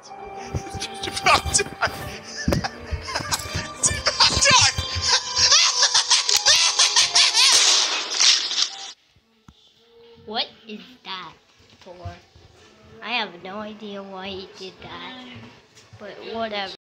It's about time. It's about time. What is that for? I have no idea why he did that, but whatever.